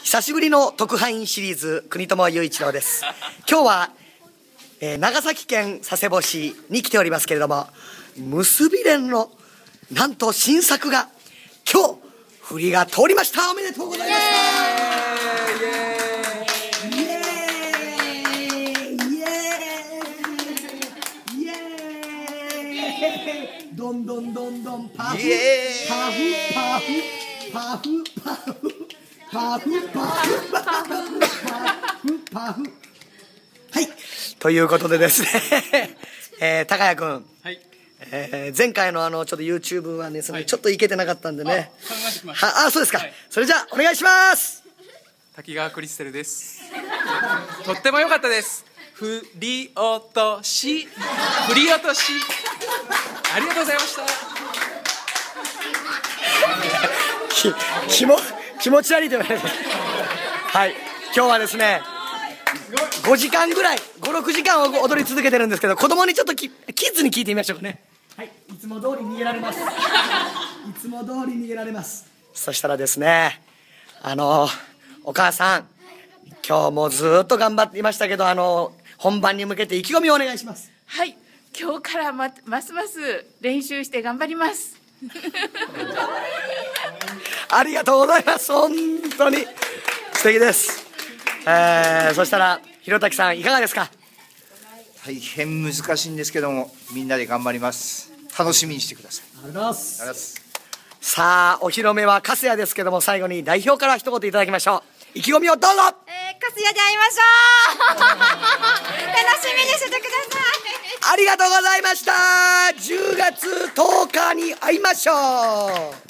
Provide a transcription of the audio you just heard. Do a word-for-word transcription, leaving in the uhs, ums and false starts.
久しぶりの特派員シリーズ、国友雄一郎です。今日は、えー、長崎県佐世保市に来ておりますけれども、結び連のなんと新作が今日振りが通りました。おめでとうございます。イエーイイエーイイエーイイエーイどんどんどんどんパフパフパフパフパフパフパフパフパフパフ。はい、ということでですね、えー、高谷君、はい、えー、前回のあのちょっと YouTube はね、はい、ちょっといけてなかったんでね。 あ、考えてきました。 はあ、そうですか、はい、それじゃあお願いします。 滝川クリステルです。とっても良かったです。振り落とし振り落としありがとうございました。 き気も気持ち悪いと言われてはい、今日はですねごじかんぐらいごろくじかんを踊り続けてるんですけど、子供にちょっとキキッズに聞いてみましょうかね。はい、いつも通り逃げられますいつも通り逃げられます。そしたらですね、あのお母さん、今日もずっと頑張っていましたけど、あの本番に向けて意気込みをお願いします。 はい、今日から ま, ますます練習して頑張りますありがとうございます。本当に素敵です。えー、そしたら弘滝さんいかがですか。 大変難しいんですけども、みんなで頑張ります。楽しみにしてください。 ありがとうございます。さあ、お披露目は粕谷ですけども、最後に代表から一言いただきましょう。意気込みをどうぞ。 えー、粕谷で会いましょう楽しみにしててください。 ありがとうございました。じゅうがつとおかに会いましょう。